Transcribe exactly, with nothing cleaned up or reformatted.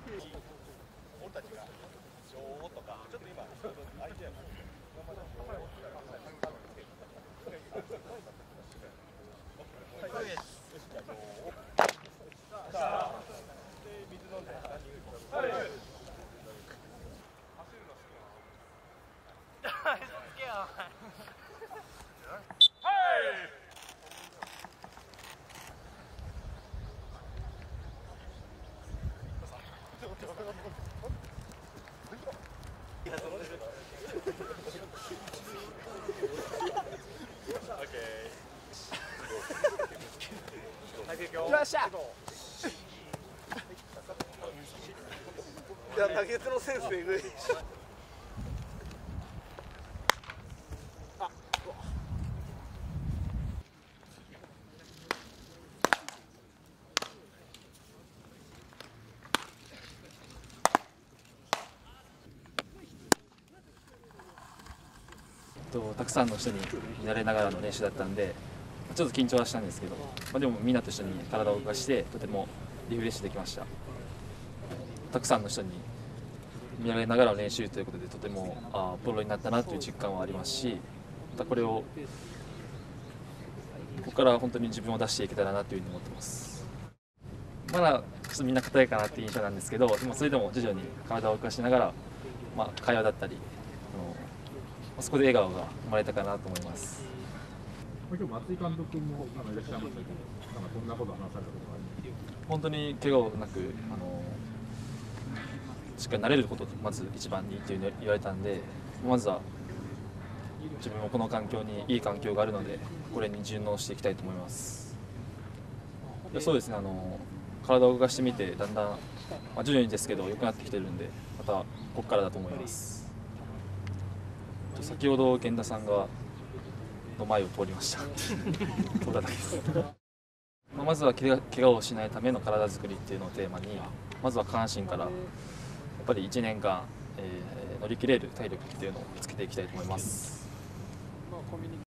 俺たちが女王とかちょっと今相手やからよっしゃ。いや、投げ手のセンスえぐい。 たくさんの人に見られながらの練習だったんで、ちょっと緊張はしたんですけど、まあ、でもみんなと一緒に体を動かしてとてもリフレッシュできました。たくさんの人に見られながらの練習ということで、とてもあプロになったなという実感はありますし、またこれをここから本当に自分を出していけたらなというふうに思ってます。まだちょっとみんな硬いかなっていう印象なんですけど、でもそれでも徐々に体を動かしながら、まあ、会話だったりあのそこで笑顔が生まれたかなと思います。 今日松井監督もあのいらっしゃいましたけど、なんかどんなことを話されたことがありますか？ 本当に怪我をなくあのしっかり慣れることをまず一番にというふうに言われたんで、まずは自分もこの環境にいい環境があるので、これに順応していきたいと思います。いやそうですね、あの体を動かしてみてだんだん、まあ、徐々にですけど良くなってきてるんで、またここからだと思います。先ほど源田さんがの前を通りました通っただけです。まあまずは怪我、怪我をしないための体作りっていうのをテーマに、まずは下半身からやっぱりいちねんかん、えー、乗り切れる体力っていうのをつけていきたいと思います。